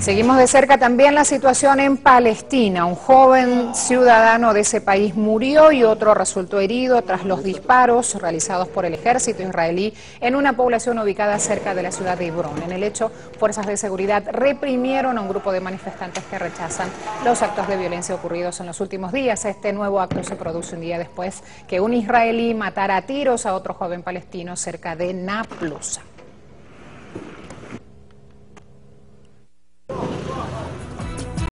Seguimos de cerca también la situación en Palestina. Un joven ciudadano de ese país murió y otro resultó herido tras los disparos realizados por el ejército israelí en una población ubicada cerca de la ciudad de Hebrón. En el hecho, fuerzas de seguridad reprimieron a un grupo de manifestantes que rechazan los actos de violencia ocurridos en los últimos días. Este nuevo acto se produce un día después que un israelí matara a tiros a otro joven palestino cerca de Naplusa.